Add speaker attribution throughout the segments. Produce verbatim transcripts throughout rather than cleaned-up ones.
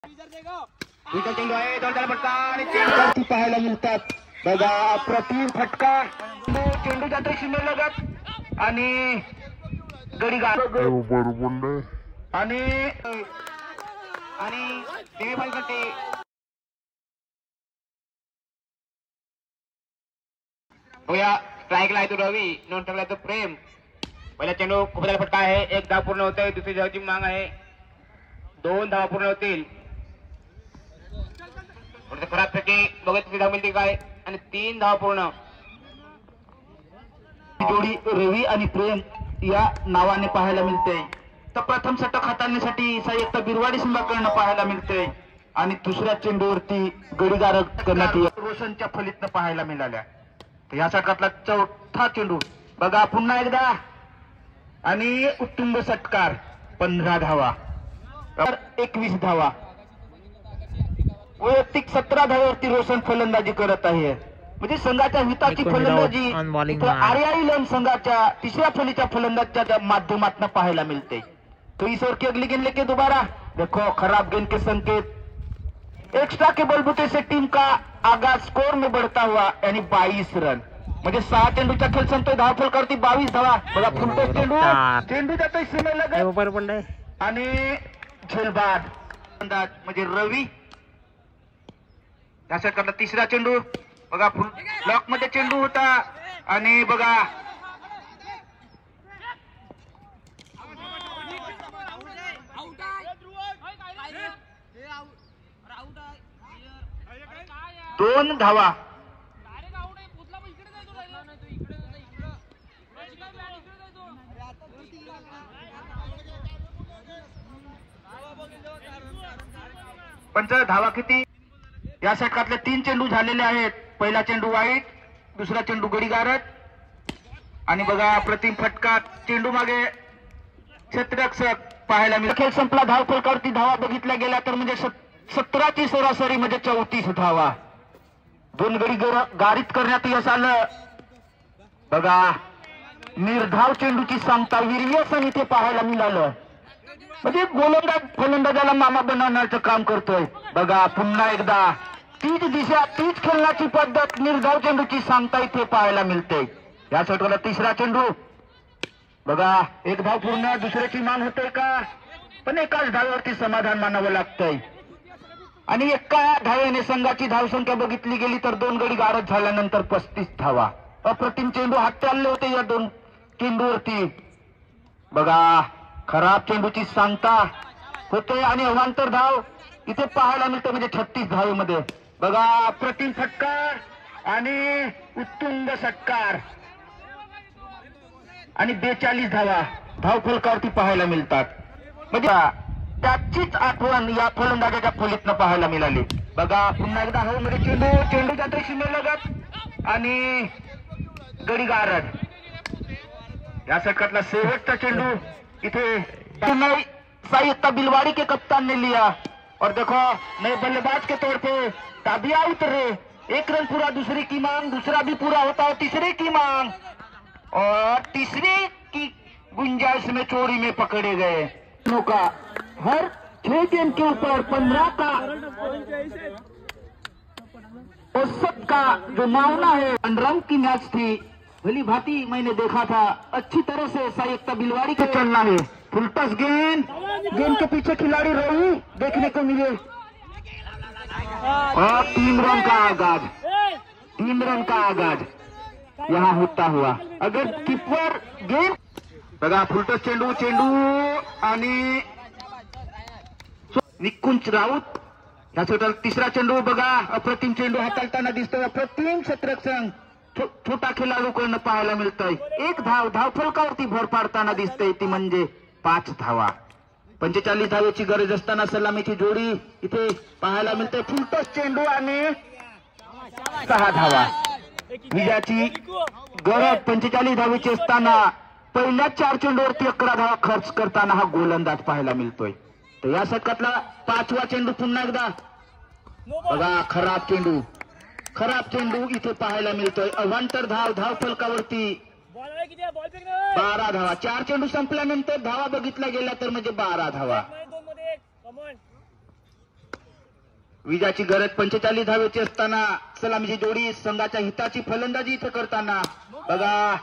Speaker 1: Wicket चेंडू आहे, जोरदार फटका आणि चेंडू पाहायला मिळतात. बघा अप्रतिम फटका, चेंडू जातो सीमेलगत आणि गडी गार आणि आणि ते पण करते. होया स्ट्राईकला आहे तो रवी, नॉन स्ट्राईकला तो प्रेम. पहिला चेंडू खूप जास्त फटका आहे, एक धाव पूर्ण होते. दुसरी धावची माग आहे, दोन धावा पूर्ण होतील. खराब पैकी बघत धाव मिळते काय आणि तीन धावा पूर्ण. जोडी रवी आणि प्रेम या नावाने पाहायला मिळते. तर प्रथम षटक हाताळण्यासाठी संयुक्त बिरवाडी संघाकडून पाहायला मिळते आणि दुसऱ्या चेंडूवरती गडीगार करण्यात रोशनच्या फलीतनं पाहायला मिळाल्या. तर या षटकातला चौथा चेंडू बघा पुन्हा एकदा आणि उत्तुंग षटकार. पंधरा धावा तर एकवीस धावा. वैयक्तिक सतरा धावावरती रोशन फलंदाजी करत आहे. म्हणजे संघाच्या हिताची फलंदाजी आर्याईलन संघाच्या तिसऱ्या फलीच्या फलंदाजाच्या माध्यमातून पाहायला मिळते. तो इस ओवर की अगली गेंद लेके दोबारा देखो खराब गेंद के संकेत. एक्स्ट्रा के बलबूते से टीम का आगाज स्कोर में बढ़ता हुआ यानी बाईस रन. म्हणजे सहा चेंडूचा खेळ संपतोय, धावफल करते बावीस धावा. बघा फुलटोस चेंडू चेंडू जातोय सीमेलगत आणि झेलबाद अंदाज म्हणजे रवी. या षटकातला तिसरा चेंडू बघा फुल ब्लॉक मध्ये चेंडू होता आणि बघा दोन धावा. पंच धावा किती? या षटकातले तीन चेंडू झालेले आहेत. पहिला चेंडू वाईट, दुसरा चेंडू गडीगारत आणि बघा अप्रतिम फटका. चेंडू मागे क्षेत्ररक्षक पाहायला मिळेल. खेळ संपला, धावफल करती धावा बघितल्या गेल्या तर म्हणजे सतराची सरासरी म्हणजे चौतीस धावा. दोन गडी गारित करण्यात यश आलं. बघा निर्धाव चेंडूची सांगता वीर्यसन इथे पाहायला मिळालं. म्हणजे गोलंदाज फलंदाजाला मामा बनवण्याचं काम करतोय. बघा पुन्हा एकदा तीच दिशा तीच खेळण्याची पद्धत निर्धाव चेंडूची सांगता इथे पाहायला मिळते. या षटकाला तिसरा चेंडू बघा एक धाव पूर्ण, दुसऱ्याची मान होते का पण एकाच धावेवरती समाधान मानावं लागतंय. आणि एका धावेने संघाची धावसंख्या बघितली गेली तर दोन गडी गारद झाल्यानंतर पस्तीस धावा. अप्रतिम चेंडू हात चालले होते या दोन चेंडूवरती. बघा खराब चेंडूची सांगता होते आणि अवांतर धाव इथे पाहायला मिळते म्हणजे छत्तीस धावेमध्ये. बघा अप्रतिम फटकार आणि उत्तुंग षटकार आणि बेचाळीस धावा धावफलकावरती पाहायला मिळतात. म्हणजे त्याचीच आठवण या फलंदाजाच्या फलीतनं पाहायला मिळाली. बघा पुन्हा एकदा हवेमध्ये चेंडू चेंडू जातोय सीमेलगत आणि गडीगारद. या षटकातला शेवटचा चेंडू इथे संयुक्त बिलवाड़ी के कप्तान ने लिया और देखो नए बल्लेबाज के तौर पे ताबिया उतरे. एक रन पूरा, दूसरी की मांग, दूसरा भी पूरा होता है, तीसरे की मांग और तीसरे की गुंजाइश में चोरी में पकड़े गए. का हर छह गेंद के ऊपर पंद्रह का औसत का जो मामला है रन की मैच थी. भली भांति मैंने देखा था, अच्छी तरह से संयुक्त बिलवाड़ी का चलना है. फुलटस गेंद, गेंद के पीछे खिलाड़ी रवि देखने को मिले और तीन रन का आगाज तीन रन का आगाज यहाँ होता हुआ. अगर कीपर गेंद बघा फुलटस चेंडू चेंडू आणि निकुंज राऊत. या छोटा तिसरा चेंडू बघा अप्रतिम चेंडू हाताळताना दिसतोय. अप्रतिम क्षेत्ररक्षण छोटा खेळाडूकडनं पाहायला मिळतोय. एक धाव धावफलकावरती भर पाडताना दिसतंय ती म्हणजे पाच धावा. पंचेचाळीस धावेची गरज असताना सलामीची जोडी इथे पाहायला मिळते. फुलटोस चेंडू आणि सहा धावा. विजयाची गरज पंचेचाळीस धावेची असताना पहिल्या चार चेंडूवरती अकरा धावा खर्च करताना हा गोलंदाज पाहायला मिळतोय. तर या षटकातला पाचवा चेंडू पुन्हा एकदा बघा खराब चेंडू खराब चेंडू इथे पाहायला मिळतोय. अवांतर धाव धाव फलकावरती बारा धावा. चार चेंडू संपल्यानंतर धावा बघितल्या गेल्या तर म्हणजे बारा धावा. विजयाची गरज पंचेचाळीस धावेची असताना सलामीची जोडी संघाच्या हिताची फलंदाजी इथं करताना बघा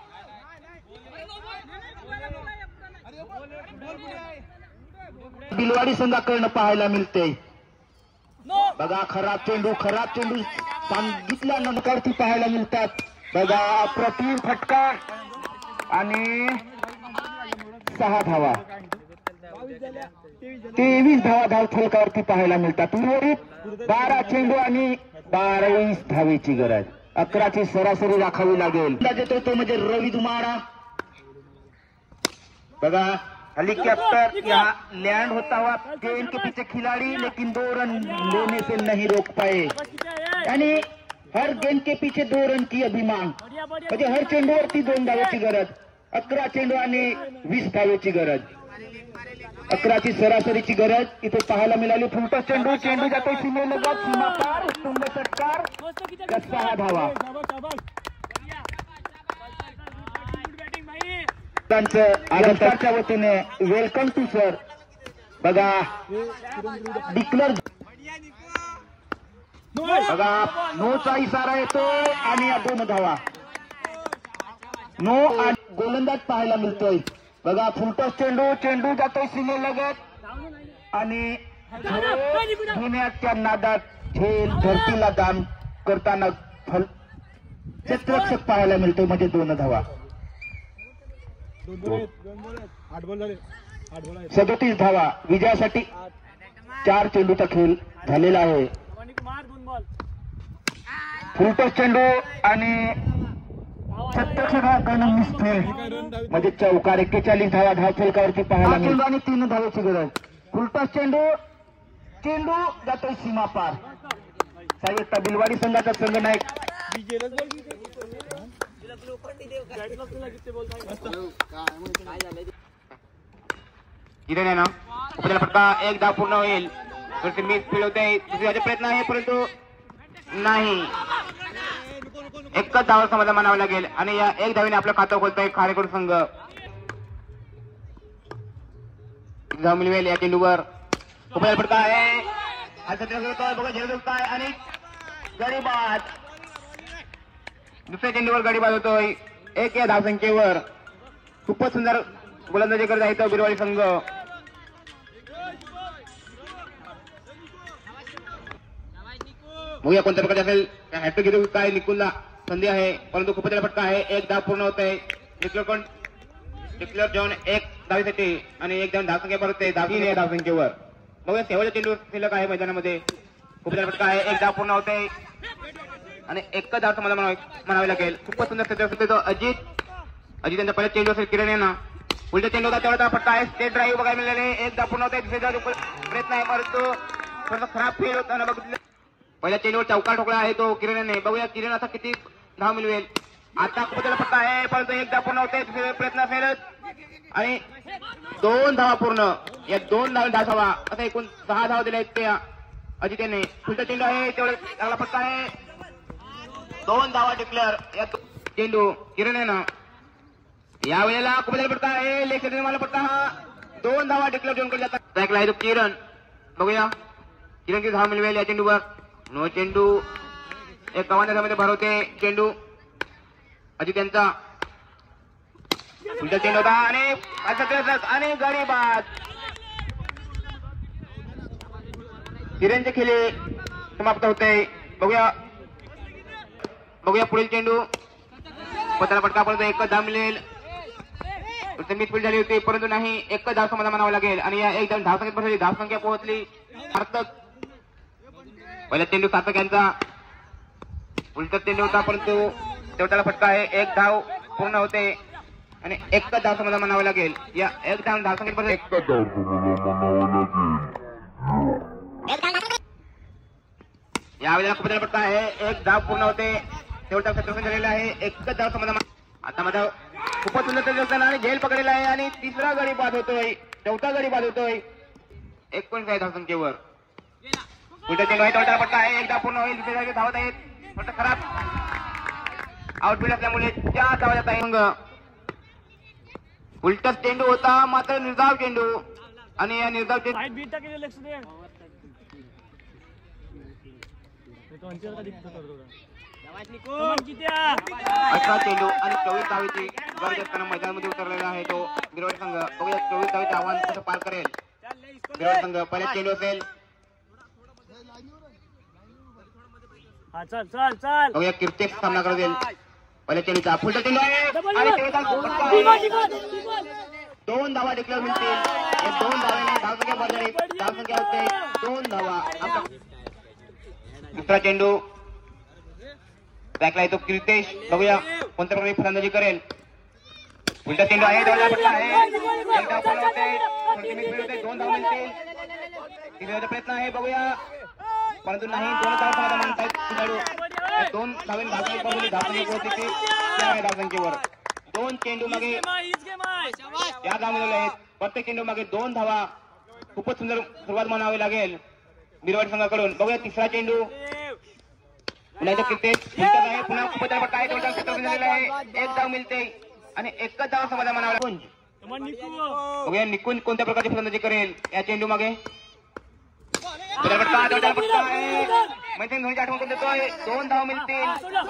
Speaker 1: बिलवाडी संघाकडनं पाहायला मिळते. बघा खराब चेंडू खराब चेंडू सांगितल्यानंतर ती पाहायला मिळतात. बघा अप्रतिम फटका आणि सहा धावा तेवीस धावा धाव फलकावरती पाहायला मिळतात. उर्वरित बारा चेंडू आणि बावीस धावेची गरज. अकराची सरासरी राखावी लागेल. देतो तो म्हणजे रवि दुमारा. बघा हेलीकॉप्टर यहाँ लैंड होता हुआ गेंद के पीछे खिलाड़ी लेकिन दो रन लेने से नहीं रोक पाए. यानी हर गेंद के पीछे दो रन की अभिमान म्हणजे हर चेंडूवरती दोन धावेची गरज. अकरा चेंडू आणि वीस धावेची गरज. अकराची सरासरीची गरज इथे पाहायला मिळाली. फुलटो चेंडू चेंडू जातो सीमेलगत सीमा पार तुंब षटकार सहा धावा. त्यांच्या वतीने वेलकम टू सर. बघा डिक्लेअर बघा नोचा इशारा येतो आणि या दोन धावा नो आणि गोलंदाज पाहायला मिळतोय. बघा फुलटॉस चेंडू चेंडू जातोय सीमेलगत आणि घेण्याच्या नादात झेल धरतीला दान करताना फल क्षेत्ररक्षक पाहायला मिळतोय म्हणजे दोन धावा. सदोतीस धावा विजयासाठी चार चेंडूचा खेळ झालेला आहे. फुलटॉस चेंडू आणि क्षेत्ररक्षकाकडून मिसफील्ड म्हणजे चौकार. एक्केचाळीस धावा धाव फलकावरती पाहायला मिळतो आणि तीन धावेची गरज. फुलटॉस चेंडू चेंडू जातोय सीमा पार. साहेब बिलवाडी संघाचा संघनायक
Speaker 2: किरण आहे ना आपल्याला फटका एक धाव पूर्ण होईल तर ते मीच फिरवते. दुसऱ्याचा प्रयत्न आहे परंतु नाही. एकच धाव समाधान मानावं लागेल आणि या एक धावीने आपलं खातं खोलतोय खारेकोट संघ. धाव मिळवेल या चेंडूवर. आपल्याला फटका आहे बघा झेल आहे आणि गडी बाद. दुसऱ्या चेंडूवर गडी बाद होतोय एक या धावसंख्येवर. खूपच सुंदर गोलंदाजी करत आहे तो बिरवाडी संघ. बघूया कोणत्या प्रकारचे असेल. हॅट्रिक घेतो काय निकुलला संधी आहे परंतु खूपच फटका आहे. एक धाव पूर्ण होत आहे. डिक्लेअर डिक्लेअर जाऊन एक धावीसाठी आणि एक धाव धावसंख्या परत दहावी या धावसंख्येवर. बघूया शेवटच्या चेंडू शिल्लक आहे मैदानामध्ये. खूपच फटका आहे. एक धाव पूर्ण होत आहे आणि एकच धाव समाधान म्हणावे लागेल. खूपच सुंदर क्षेत्र तो अजित अजित यांचा पहिला चेंडू असेल किरण यांना. उलटा चेंडू होता तेवढा फटका आहे. स्टेट ड्राईव्ह बघायला मिळाले. एक धाव पूर्ण होत आहे. दुसरे प्रयत्न आहे परंतु थोडासा खराब फेल होताना बघितलं. पहिल्या चेंडूवर चौकार ठोकला आहे तो किरण याने. बघूया किरण असा किती धाव मिळवेल. आता खूपच फटका आहे परंतु एक धाव पूर्ण होते. दुसरे प्रयत्न असेल आणि दोन धावा पूर्ण. या दोन धाव धासावा आता एकूण सहा धावा दिल्या आहेत त्या अजित याने. पुढचा चेंडू आहे तेवढा चांगला फटका आहे. दोन धावा डिक्लेअर या चेंडू किरण यानं. या वेळेला खूपच फटका आहे. लेख मला फटका हा दोन धावा डिक्लेअर देऊन कडे जातात. ऐकला आहे तो किरण. बघूया किरण किती धाव मिळवेल या चेंडूवर. नो चेंडू एक कवांध्यामध्ये भरवते चेंडू अजित यांचा. पुढचा चेंडू होता आणि आणि गडी बाद. किरणचे खेळी समाप्त होते. बघूया बघूया पुढील चेंडू. पत्राला फटका परंतु एकच धाव मिळेल. मिसफील्ड झाली होती परंतु नाही. एकच धाव समाधान म्हणावं लागेल आणि या एक धावसंख्या धावसंख्या पोहोचली सार्थक. पहिला चेंडू सार्थक यांचा. उलटा चेंडू होता परंतु तेवढ्याला फटका आहे. एक धाव पूर्ण होते आणि एकच धाव समाधान म्हणावं लागेल. या एक धाव धावसंख्येपर्यंत यावेळेला खूप फटका आहे. एक धाव पूर्ण होते. तेवढा क्षेत्रफळ झालेला आहे. एकच धाव समाधान. आता माझा खूपच सुंदर होताना आणि झेल पकडलेला आहे आणि तिसरा गडी बाद होतोय. चौथा गडी बाद होतोय एकोणीस आहे धावसंख्येवर. उलटा चेंडू आहे तेवढा फटका आहे. एकदा पूर्ण होईल. दुसऱ्या जागी धावत आहेत. फक्त खराब आउटफील्ड असल्यामुळे चार धावा जात आहे. उलटा चेंडू होता मात्र निर्धाव चेंडू आणि या निर्धाव चेंडू अठरा चेंडू आणि चोवीस धावेची गरज असताना मैदानामध्ये उतरलेला आहे तो बिरवड संघ. बघूया चोवीस धावेचे आव्हान कसं पार करेल बिरवड संघ. पहिला चेंडू असेल. बघूया किर्तेक सामना करू देईल पहिल्या चेंडूचा. पुढचा चेंडू आहे आणि दोन धावा डिक्लेअर मिळतील. या दोन धाव्याने धावसंख्या भरली. धावसंख्या होते दोन धावा. दुसरा चेंडू बॅकला येतो किर्तेश. बघूया कोणत्या प्रकारे फलंदाजी करेल. पुढचा चेंडू आहे. दोन धावा आहे. एक धाव पूर्ण होते. दोन धाव मिळतील. तीन धावाचा प्रयत्न आहे. बघूया परंतु नाही. दोन धावा म्हणतात खेळाडू. दोन धावेने धावसंख्या भरली. धावसंख्या पोहोचली धावसंख्येवर. दोन चेंडू मागे या धावा मिळवल्या आहेत. प्रत्येक चेंडू मागे दोन धावा. खूपच सुंदर सुरुवात म्हणावी लागेल बिरवाड संघाकडून. बघूया तिसरा चेंडू पुन्हा क्रिकेट आहे. पुन्हा खूपच पट्टा आहे. टोटल क्षेत्र झालेला आहे. एक धाव मिळते आणि एकच धाव समाधान म्हणावं लागेल. बघूया निकुंज कोणत्या प्रकारची फलंदाजी करेल या चेंडू मागे. पट्टा टोटल पट्टा आहे. मैत्रीण धोनीची आठवण करून देतोय. दोन धाव मिळतील.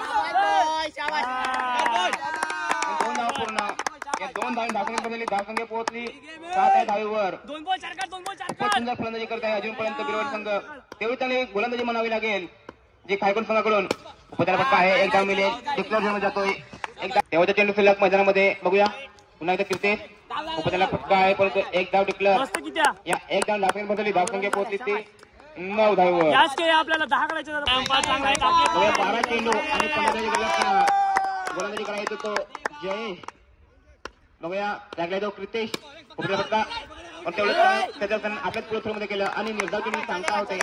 Speaker 2: दोन धाव पूर्ण. या दोन धाव धावसंख्या बनवली. धावसंख्या पोहोचली सात आहे धावेवर. खूपच सुंदर फलंदाजी करत आहे अजूनपर्यंत बिरवड संघ. तेवढी चांगली गोलंदाजी म्हणावी लागेल जी खायकोन संघाकडून. उपचार पट्टा आहे. एक धाव मिळेल. डिक्लेअर झोन जातोय. एकदा तेव्हाचा चेंडू शिल्लक मैदानामध्ये. बघूया पुन्हा एकदा क्रिकेट. उपचाराला फटका आहे परंतु एक धाव डिक्लेअर. या एक धाव धावसंख्या बदलली. धावसंख्या पोहोचली ती नऊ धावेवर.
Speaker 3: आपल्याला दहा करायचे
Speaker 2: बारा चेंडू आणि फलंदाजी गोलंदाजी करायचो तो जयेश. बघूया लागला तो क्रितेश. उपचार फटका पण तेवढं त्याच्या आपल्याच पुढे मध्ये केलं आणि निर्धाव चेंडू सांगता होते.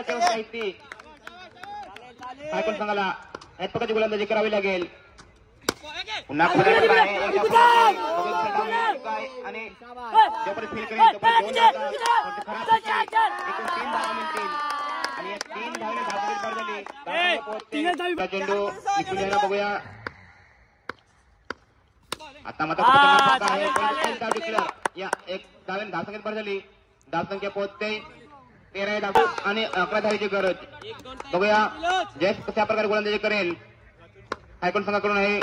Speaker 2: खायकोन संघाला याच प्रकारची गोलंदाजी करावी लागेल. पुन्हा आणि जोपर्यंत फील करेल तोपर्यंत दोन खराब एकूण तीन धावा मिळतील आणि या तीन धावने धावसंख्या पार झाली. चेंडू निकुंजाला बघूया आता मात्र आहे. एक धाव डिक्लेअर. या एक धाव्याने धावसंख्या पार झाली. धावसंख्या पोहोचते तेरा धाव आणि अकरा धावेची गरज. बघूया जयेश कशा प्रकारे गोलंदाजी करेल खायकोन संघाकडून आहे.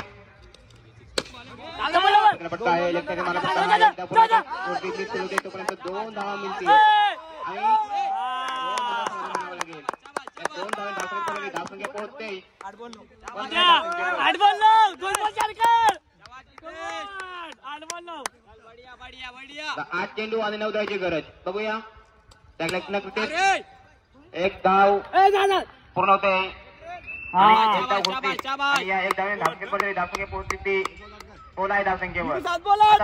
Speaker 2: पट्टा आहे. लेफ्टच्या मागे पट्टा आहे. तोपर्यंत दोन धावा मिळतील आणि लागेल. दोन धावा धावसंख्या धावसंख्या पोहोचते. आठ चेंडू आणि नऊ धावाची गरज. बघूया एक धाव पूर्ण होते आणि एक धाव घुसते आणि या एक धावेने धावसंख्या बदलली. धावसंख्या पोहोचली ती बोला आहे धावसंख्येवर. सात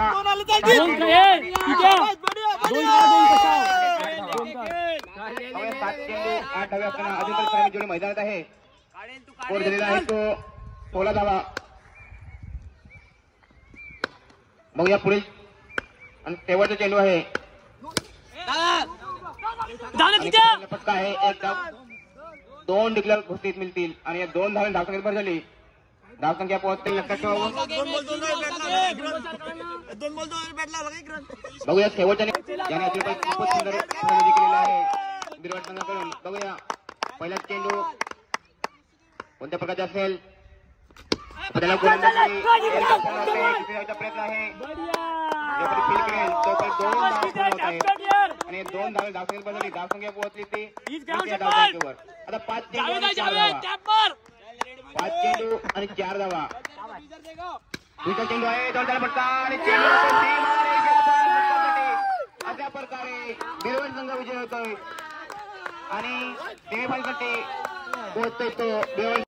Speaker 2: चेंडू आठ धावे असताना अजून जोडी मैदानात आहे. स्कोर झालेला आहे तो सोळा धावा. बघूया पुढील आणि शेवटचा चेंडू आहे. फटका आहे. एक धाव दोन डिक्लेअर घोषित मिळतील आणि या दोन धावे धावसंख्या भर झाली. धावसंख्या पोहोचते लक्षात ठेवा. बघूया शेवटच्या याने अजून खूपच सुंदर फलंदाजी केलेली आहे बिरवड संघाकडून. बघूया पहिला चेंडू कोणत्या प्रकारचा असेल. त्याला गोलंदाजी प्रयत्न आहे. फील करेल तोपर्यंत दोन धाव पूर्ण होत आहेत आणि दोन धावे धावसंख्या बदलली. धावसंख्या पोहोचली ती धावसंख्येवर. आता पाच चेंडू आणि चार धावा. पाच चेंडू आणि चार धावा. दुसरा चेंडू आहे. जोरदार फटका आणि चेंडू अशा प्रकारे बिरवड संघ विजय होतोय आणि सेमीफायनलसाठी पोहोचतोय तो बिरवड.